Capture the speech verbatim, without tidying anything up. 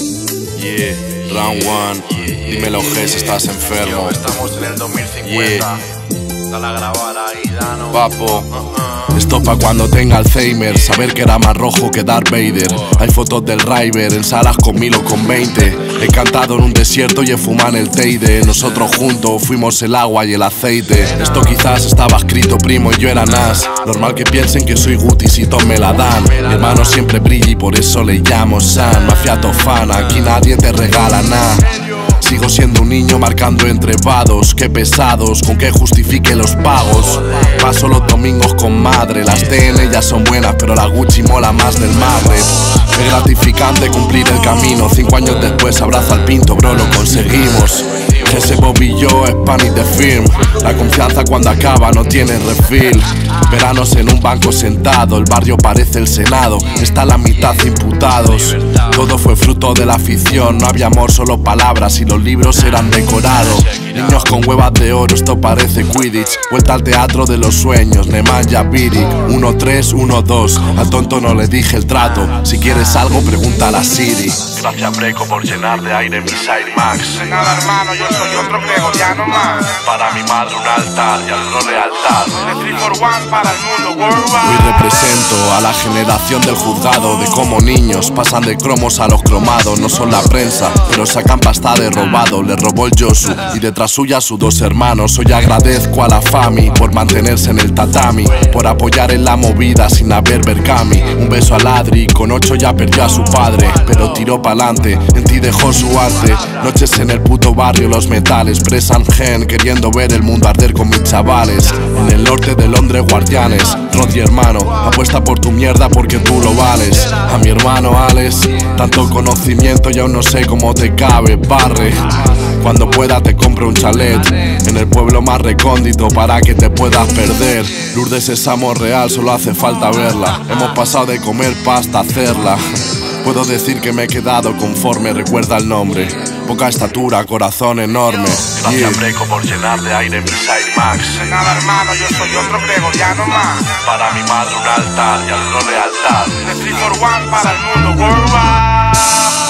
Yeah, round one. Yeah, dímelo, Ges, estás enfermo. Yo, estamos en el dos mil cincuenta. Yeah. Dale a grabar ahí, Dano. Papo. Esto pa' cuando tenga Alzheimer, saber que era más rojo que Darth Vader. Hay fotos del River en salas con mil o con veinte. He cantado en un desierto y he fumado en el Teide. Nosotros juntos fuimos el agua y el aceite. Esto quizás estaba escrito, primo, y yo era Nas. Normal que piensen que soy Guti si todos me la dan. Mi hermano siempre brilla y por eso le llamo San. Mafia tofana, aquí nadie te regala nada. Sigo siendo un niño marcando entrevados. Qué pesados, con que justifique los pagos. Paso los domingos con madre. Las T N ya son buenas, pero la Gucci mola más del Magreb. Es gratificante cumplir el camino. Cinco años después abrazo al Pinto, bro, lo conseguimos. Ese Bobby yo es Panic de Firm. La confianza cuando acaba no tiene refill. Veranos en un banco sentado, el barrio parece el Senado. Está la mitad imputados. Todo fue fruto de la afición. No había amor, solo palabras y los libros eran decorados. Niños con huevas de oro, esto parece Quidditch. Vuelta al teatro de los sueños, Nemanja Biric. Uno tres, uno dos, al tonto no le dije el trato. Si quieres algo, pregunta a Siri. Gracias, Breco, por llenar de aire mi Side Max. Nada, hermano, yo soy otro gregoriano más. Para mi madre un altar y al rol lealtad. De tres por uno para el mundo worldwide. Hoy represento a la generación del juzgado. De cómo niños pasan de cromos a los cromados. No son la prensa, pero sacan pasta de robado. Le robó el Josu y detrás suya sus dos hermanos. Hoy agradezco a la Fami por mantenerse en el tatami, por apoyar en la movida sin haber Berkami. Un beso al Adri, con ocho ya perdió a su padre, pero tiró pa'lante, en ti dejó su arte. Noches en el puto barrio, los metales presan gen, queriendo ver el mundo arder con mis chavales. En el norte de Londres, guardianes. Rodri, hermano, apuesta por tu mierda porque tú lo vales. A mi hermano Alex, tanto conocimiento y aún no sé cómo te cabe, barre. Cuando pueda te compro un chalet en el pueblo más recóndito para que te puedas perder. Lourdes es amor real, solo hace falta verla. Hemos pasado de comer pasta a hacerla. Puedo decir que me he quedado conforme, recuerda el nombre. Poca estatura, corazón enorme. Gracias, yeah. Breco, por llenar de aire mi Side Max. Nada, hermano, yo soy otro gregoriano más. Para mi madre un altar y al rol lealtad. De tres por uno para el mundo worldwide.